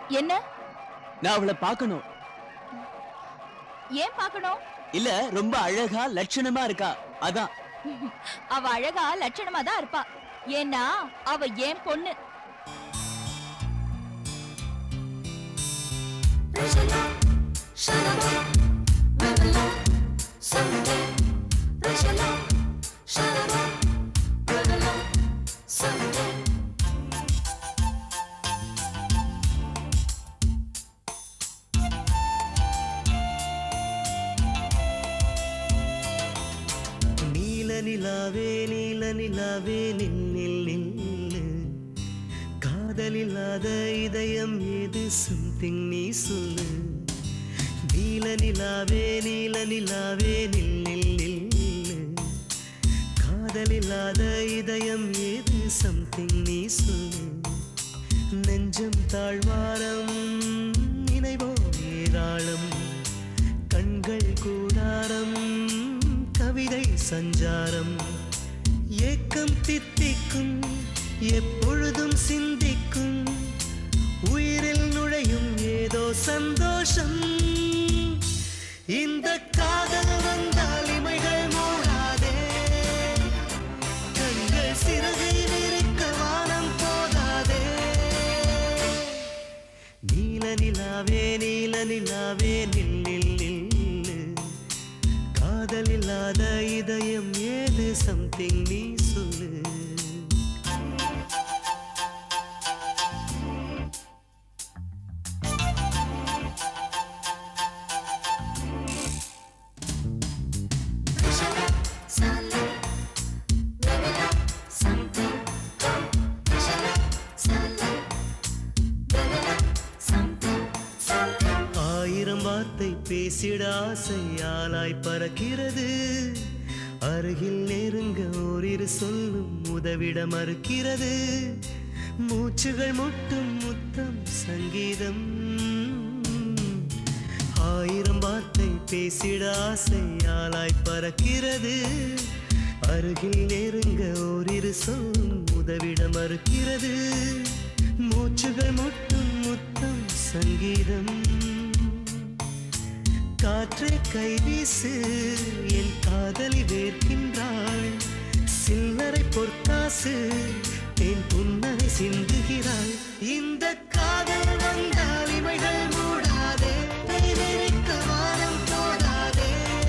என்ன? நான் அவளை பார்க்கணும். ஏன் பார்க்கணும்? இல்ல, ரொம்ப அழகா லட்சணமா இருக்கா, அதான். அவ அழகா லட்சணமா தான் இருப்பா. ஏன்னா அவ ஏன் பொண்ணு. நிலாவே நீல நிலாவே நின்னில் நில்லு, காதலில்லாத இதயம் ஏது சம்திங் நீ சொல்லு. நீல நிலாவே நின்னில் நில்லு, காதலில்லாத இதயம் ஏது சம்திங் நீ சொல்லு. நெஞ்சம் தாழ்வாரம் நினைவோ ஏராளம், கண்கள் கூடாரம் கவிதை சஞ்சாரம். ஏக்கம் தித்திக்கும் எப்பொழுதும் சிந்திக்கும், உயிரில் நுழையும் ஏதோ சந்தோஷம். இந்த காதல் வந்தால் இமைகள் மூடாதே, கண்கள் சிறகை விரிக்க வானம் போதாதே. நீல நிலாவே நில்லில் நில்லு, காதலில்லாத இதயம் ஏது சம்திங் நீ சொல்லு. பேசிட ஆசையாலாய் பறக்கிறது, அருகில் நெருங்க ஓரிரு சொல்லும் உதவிட மறுக்கிறது. மூச்சுகள் முட்டும் முத்தம் சங்கீதம், ஆயிரம் வார்த்தை பேசிட ஆசையாலாய் பறக்கிறது, அருகில் நெருங்க ஓரிரு சொல்லும் உதவிட மறுக்கிறது. மூச்சுகள் முட்டும் முத்தம் சங்கீதம். காற்றை கைவீசு என் காதலி வேர்க்கின்றாள், சில்லறை பொற்காசு என் புன்னகை சிந்துகிறாள். இந்த காதல் வந்தால் இமைகள் மூடாதே, வெறிக்க வானம் போடாதே.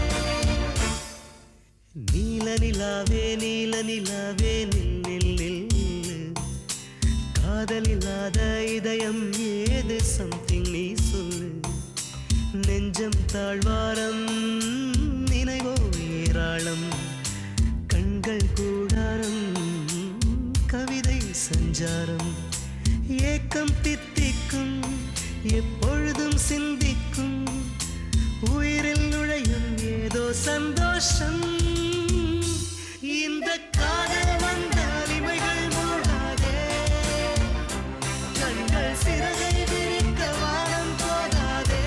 நீல நிலாவே நில்லில் நில்லு, காதலில்லாத இதயம் ஏது சம்திங் நீ சொல்லு. நெஞ்சம் தாழ்வாரம் நினைவோ ஏராளம், கண்கள் கூடாரம் கவிதை சஞ்சாரம். ஏக்கம் தித்திக்கும் எப்பொழுதும் சிந்திக்கும், உயிரில் நுழையும் ஏதோ சந்தோஷம். இந்த காதல் வந்தால் இமைகள் மூடாதே, கண்கள் சிறகை விரிக்க வானம் போதாதே.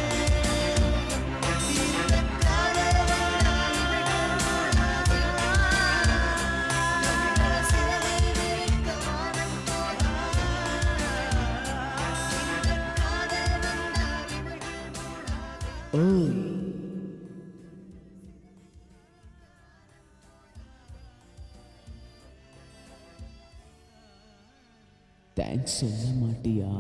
தேங்க்ஸ் சொல்ல மாட்டியா?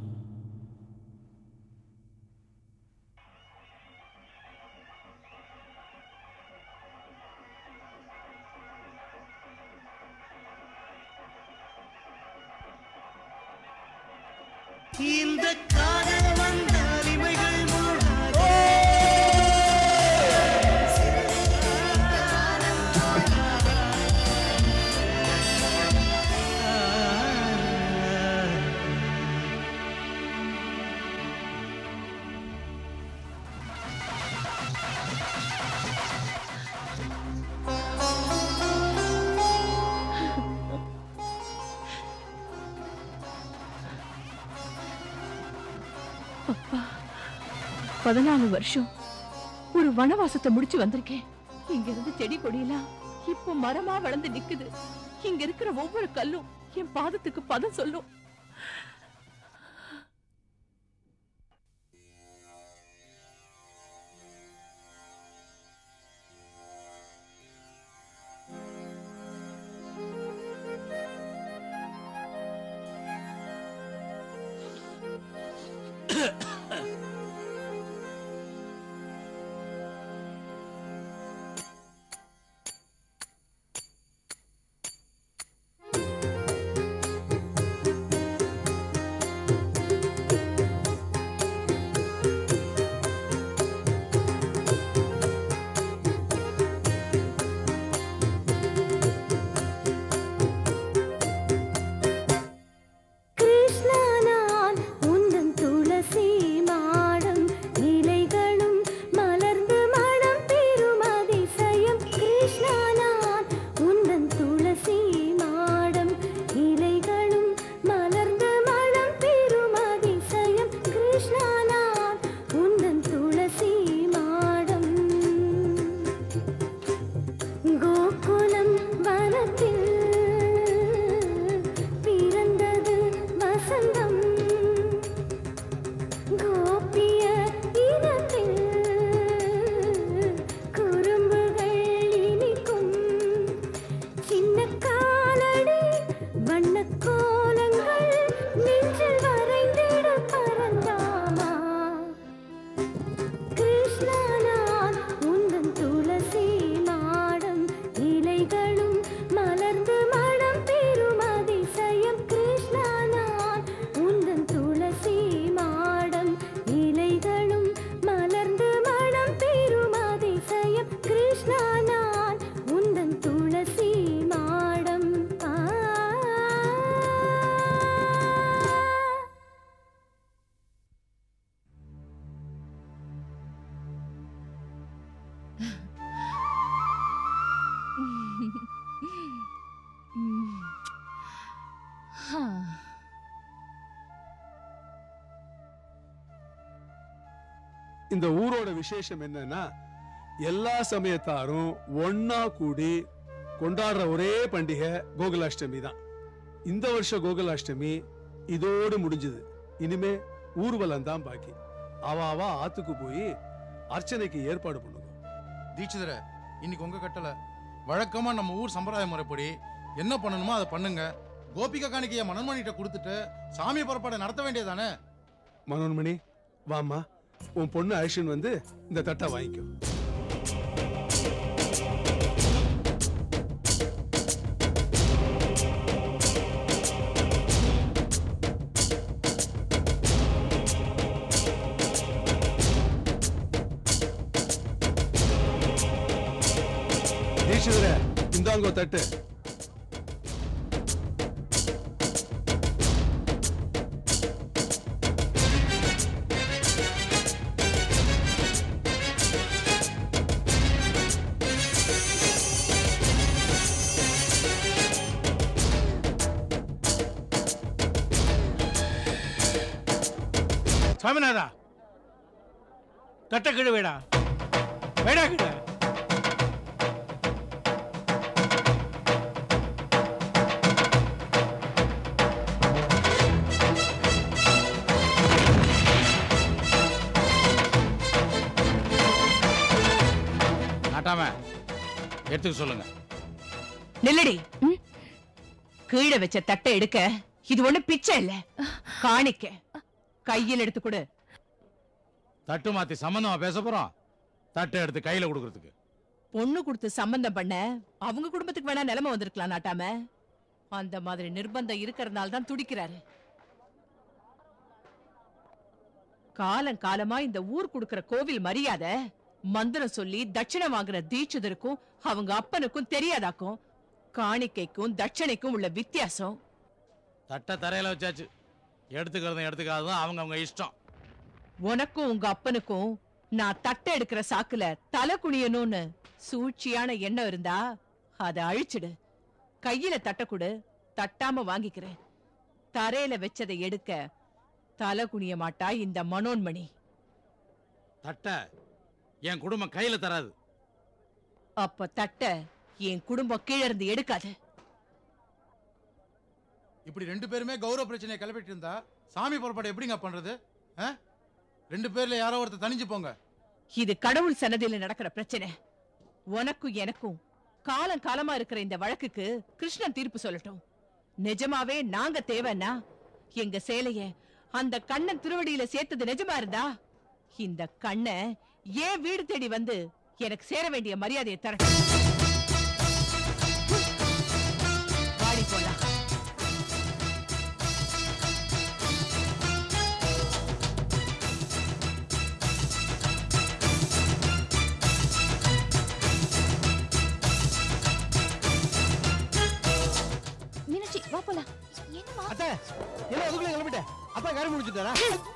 இந்த காதல் வந்தால் இமைகள் மூடாதே. அப்பா, 14 வருஷம் ஒரு வனவாசத்தை முடிச்சு வந்திருக்கேன். இங்க இருந்து செடி கொடியெல்லாம் இப்போ மரமா வளர்ந்து நிக்குது. இங்க இருக்கிற ஒவ்வொரு கல்லும் என் பாதத்துக்கு பதம் சொல்லும். இந்த ஊரோட விசேஷம் என்னன்னா எல்லா சமயத்தாரும் ஒன்னா கூடி கொண்டாடுற ஒரே பண்டிகை கோகுலாஷ்டமி தான். இந்த வருஷம் கோகுலாஷ்டமி இதோடு முடிஞ்சது. இனிமே ஊர்வலம் தான் பாக்கி. அவ ஆத்துக்கு போய் அர்ச்சனைக்கு ஏற்பாடு பண்ணுங்க. தீட்சிதர, இன்னைக்கு உங்க கட்டளை. வழக்கமா நம்ம ஊர் சம்பிரதாய முறைப்படி என்ன பண்ணணுமோ அதை பண்ணுங்க. கோபிகா காணிக்கைய மனோன்மணிகிட்ட கொடுத்துட்டு சாமி புறப்பாடு நடத்த வேண்டியதானே? மனோன்மணி, வாமா, உன் பொண்ணு ஐஷன் வந்து இந்த தட்டை வாங்கிக்கோ. தீட்சிதரே, இந்தாங்கோ தட்டு. சாமிநாதா, தட்ட கீழே வேடா, வேடா கீழே. நாட்டாம எடுத்துக்க சொல்லுங்க. நில்லடி. கீழே வச்ச தட்டை எடுக்க இது ஒண்ணு பிச்சை இல்ல, காணிக்க. கையில் எடுத்து கொடு. தட்டு மாத்தி சம்பந்தமா பேச போறோம். தட்டை எடுத்து கையில கொடுக்கறதுக்கு. பொண்ணு கொடுத்து சம்பந்தம் பண்ண அவங்க குடும்பத்துக்கு வேணா நிலைமை வந்திருக்கலாம் நாட்டாம. அந்த மாதிரி நிர்பந்தம் இருக்கிறதுனால தான் துடிக்கிறாரு. காலம் காலமா இந்த ஊர் கொடுக்கிற கோவில் மரியாதை மந்திரம் சொல்லி தட்சணை வாங்குற தீட்சிதருக்கும் அவங்க அப்பனுக்கும் தெரியாதாக்கும். காணிக்கைக்கும் தட்சணைக்கும் உள்ள வித்தியாசம். தட்டை தரையில வச்சாச்சு. எடுத்துக்கிறதும் எடுத்துக்காததும் அவங்க அவங்க இஷ்டம். உனக்கும் உங்க அப்பனுக்கும் நான் தட்டை எடுக்கிற சாக்குல தலை குனியணும்னு சூழ்ச்சியான எண்ணம் இருந்தா அதை அழிச்சிடு. கையில தட்ட கொடு, தட்டாம வாங்கிக்கிறேன். தரையில வச்சதை எடுக்க தலை குனிய மாட்டா இந்த மனோன்மணி. தட்டை என் குடும்பம் கையில தராது. அப்ப தட்டை என் குடும்பம் கீழ இருந்து எடுக்காது. இப்படி ரெண்டு பேருமே கௌரவ பிரச்சனையை கிளப்பிட்டு இருந்தா சாமி புறப்பாடு எப்படிங்க பண்றது? ரெண்டு பேர்ல யாரோ ஒருத்தர் தனிஞ்சு போங்க. இது கடவுள் சன்னதியில நடக்கிற பிரச்சனை. உனக்கும் எனக்கும் காலம் காலமா இருக்கிற இந்த வழக்குக்கு கிருஷ்ணன் தீர்ப்பு சொல்லட்டும். நிஜமாவே நாங்க தேவைன்னா எங்க சேலைய அந்த கண்ணன் திருவடியில சேர்த்தது நிஜமா இருந்தா இந்த கண்ணை ஏன் வீடு தேடி வந்து எனக்கு சேர வேண்டிய மரியாதையை தரட்டும். வாடி போலாம். வா போலாம். என்னமா அத்தை, என்ன அதுக்குள்ள கிளம்பிட்ட? அப்பா காரி முடிச்சுட்டாரா?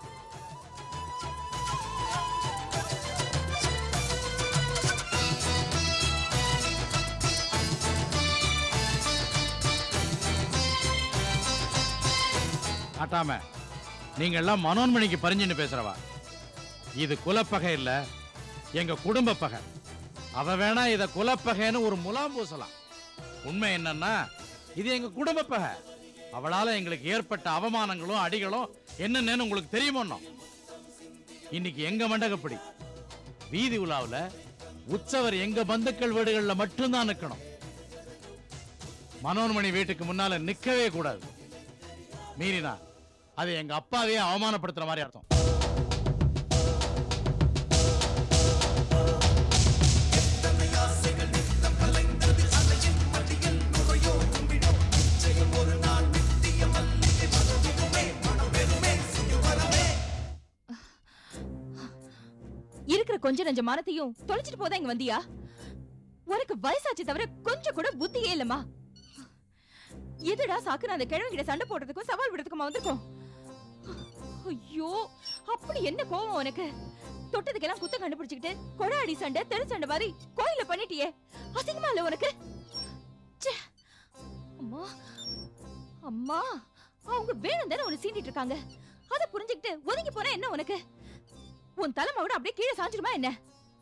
ஆட்டாம நீங்க எல்லாம் மனோன்மணிக்கு பரிஞ்சுன்னு பேசுறவா. இது குலப்பகை இல்ல, எங்க குடும்ப பகை. அவ வேணா இத குலப்பகைன்னு ஒரு முலாம் பூசலாம். உண்மை என்னன்னா இது எங்க குடும்ப பகை. அவளால எங்களுக்கு ஏற்பட்ட அவமானங்களும் அடிகளும் என்னன்னு உங்களுக்கு தெரியுமோ? இன்னைக்கு எங்க மண்டகப்படி வீதி உலாவுல உற்சவர் எங்க பந்துக்கள் வீடுகள்ல மட்டும்தான் நிக்கணும். மனோன்மணி வீட்டுக்கு முன்னால நிக்கவே கூடாது. மீறினா அது எங்க அப்பாவே அவமானப்படுத்துற மாதிரி அர்த்தம். இருக்கிற கொஞ்ச நஞ்ச மானத்தையும் தொலைச்சிட்டு போதா இங்க வந்தியா? உனக்கு வயசாச்சு தவிர கொஞ்சம் கூட புத்தியே இல்லமா? எதுடா சாக்கு அந்த கிழவங்கிட்ட சண்டை போடுறதுக்கும் சவால் விடுறதுக்குமா வந்திருக்கோம்? ஐயோ, அப்படி என்ன கோவம் உனக்கு? தொட்டதுக்கெல்லாம் குத்த கண்டுபிடிச்சுக்கிட்டு கொடாடி சண்டை தெரு சண்டை மாதிரி கோயில பண்ணிட்டியே, அசிங்கமா இல்ல உனக்கு? அம்மா அம்மா, அவங்க வேணும் தானே உன்னை சீண்டிட்டு இருக்காங்க. அதை புரிஞ்சுக்கிட்டு ஒதுங்கி போனா என்ன உனக்கு? உன் தலைமை விட அப்படியே கீழே சாஞ்சிருமா என்ன?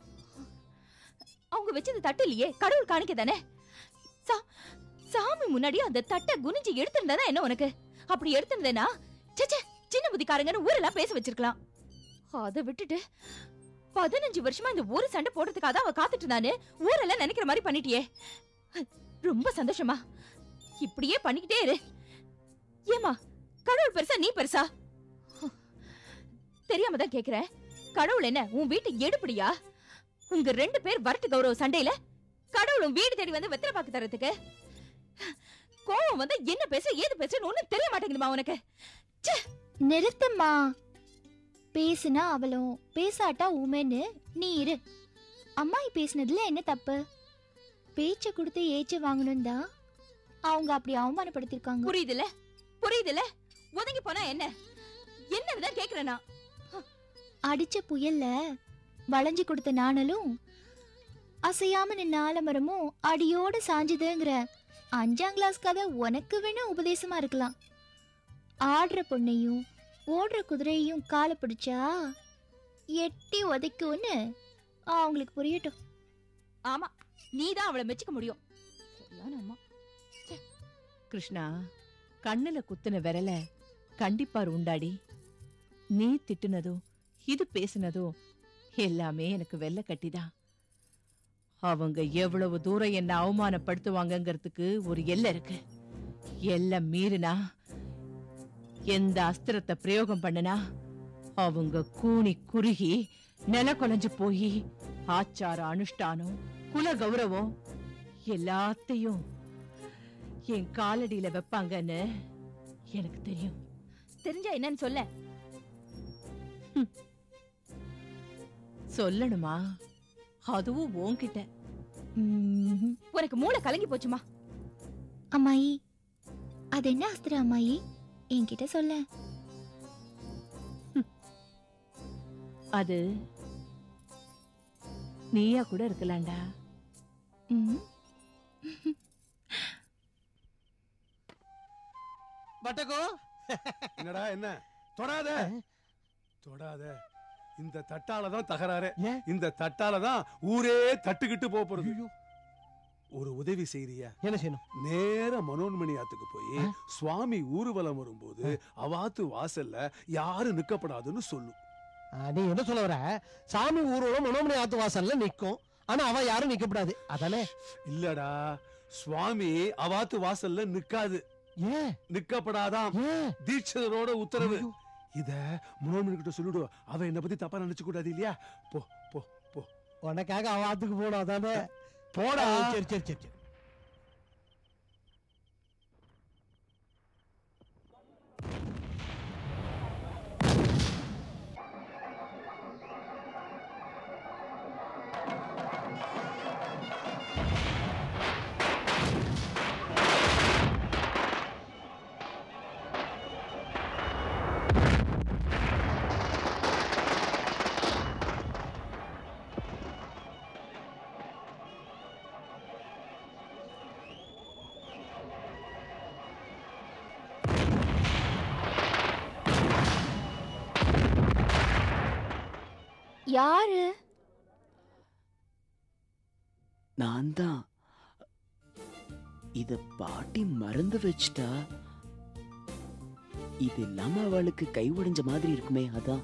அவங்க வச்சது தட்டு இல்லையே, கடவுள் காணிக்க தானே. சாமி முன்னாடி அந்த தட்டை குனிஞ்சு எடுத்திருந்தா என்ன உனக்கு? அப்படி எடுத்திருந்தேனா சின்ன புத்திக்காரங்கன்னு ஊரெல்லாம் பேச வச்சிருக்கலாம். அதை விட்டுட்டு 15 வருஷமா இந்த ஒரு சண்டை போடுறதுக்காக தான் அவ காத்துட்டு இருந்தானு ஊரெல்லாம் நினைக்கிற மாதிரி பண்ணிட்டியே. ரொம்ப சந்தோஷமா. இப்படியே பண்ணிக்கிட்டே இரு. ஏமா கடவுள் பெருசா நீ பெருசா? தெரியாம தான் கேக்குறேன். கடவுள் என்ன உன் வீட்டு எடுப்படியா? உங்க 2 பேர் வரட்டு கௌரவ சண்டையில கடவுளும் வீடு தேடி வந்து வெத்தலை பாக்கு தரத்துக்கு கோவம் வந்து என்ன பேச ஏது பேசுன்னு ஒண்ணும் தெரிய மாட்டேங்குதுமா உனக்கு. நிறுத்தம்மா. பேசுனா அவளும் பேசாட்டா ஊமேன்னு நீ இரு. அம்மாயி பேசினதுல என்ன தப்பு? பேச்ச கொடுத்து ஏச்ச வாங்கணும் தான் அவங்க அப்படி அவமானப்படுத்திருக்காங்க. புரியுதுல புரியுதுல? ஒதுங்கி போனா என்ன என்னதான் கேக்குறேனா? அடிச்ச புயல்ல வளைஞ்சு கொடுத்த நாணலும் அசையாம நின்ன ஆலமரமும் அடியோட சாஞ்சுதுங்கிற 5ஆம் கிளாஸ் கதை உனக்கு வேணா உபதேசமா இருக்கலாம். ஆடுற பொண்ணையும் ஓடுற குதிரையையும் காலை பிடிச்சா எட்டி உதைக்கும்னு அவங்களுக்கு புரியட்டும். ஆமா, நீதான் அவளை மெச்சுக்க முடியும். கிருஷ்ணா, கண்ணுல குத்துன விரல கண்டிப்பார் உண்டாடி. நீ திட்டுனதோ இது பேசுனதோ எல்லாமே எனக்கு வெள்ள கட்டிதான். அவங்க எவ்வளவு தூரம் என்ன அவமானப்படுத்துவாங்கங்கிறதுக்கு ஒரு எல்லை இருக்கு. எல்லை மீறினா, எந்த அஸ்திரத்தை பிரயோகம் பண்ணனா அவங்க கூனி குறுகி நில கொலைஞ்சு போய் ஆச்சார அனுஷ்டானம் குல கௌரவம் எல்லாத்தையும் என் காலடியில வைப்பாங்கன்னு எனக்கு தெரியும். தெரிஞ்சா என்னன்னு சொல்ல. சொல்லணுமா? அதுவும் உன்கிட்ட. உனக்கு மூளை கலங்கி போச்சுமா. அம்மாயி, அது என்ன அஸ்திரம் அம்மாயி? என்கிட்ட சொல்ல. அது நீயா கூட இருக்கலாம்டா. பட்டகோ, என்னடா என்ன? தொடாத தொடாத. இந்த தட்டாலதான் தகராறு. இந்த தட்டாலதான் ஊரே தட்டுக்கிட்டு போறது. ஒரு உதவி செய்யறியா? என்ன செய்யணும்? நேர மனோன்மணி ஆத்துக்கு போய் சுவாமி ஊர்வலம் வரும்போது அவாத்து வாசல்ல யாரும் நிக்கப்படாதுன்னு சொல்லு. நீ என்ன சொல்ல வர? சாமி ஊர்வலம் மனோன்மணி ஆத்து வாசல்ல நிக்கும், ஆனா அவ யாரும் நிக்கப்படாது அதானே? இல்லடா, சுவாமி அவாத்து வாசல்ல நிக்காது. ஏன் நிக்கப்படாதான்? தீட்சிதரோட உத்தரவு. இத மனோன்மணி கிட்ட சொல்லிடு. அவ என்ன பத்தி தப்பா நினைச்சு கூடாது இல்லையா? போ போ போ. உனக்காக அவ ஆத்துக்கு போடும் அதானே? போடா. சரி சரி சரி சரி. யாரு? நான் தான். இத பாட்டி மறந்து வச்சிட்டா. இது இல்லாம அவளுக்கு கை உடைஞ்ச மாதிரி இருக்குமே, அதான்.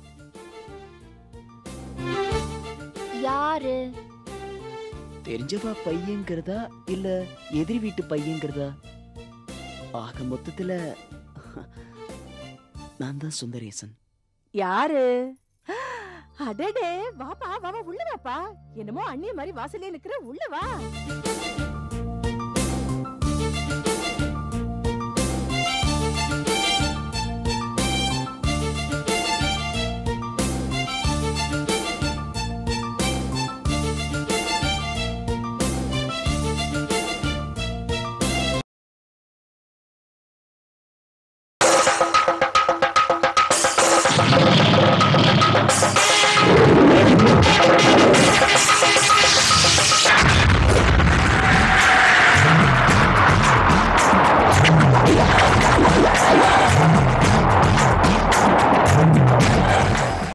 யாரு? தெரிஞ்சவா பையங்கிறதா இல்ல எதிரி வீட்டு பையங்கிறதா? ஆக மொத்தத்துல நான் தான் சுந்தரேசன். யாரு? அடடே, வாப்பா வாப்பா, உள்ள வாப்பா. என்னமோ அண்ணிய மாதிரி வாசல்லே நிக்கிற, உள்ள வா.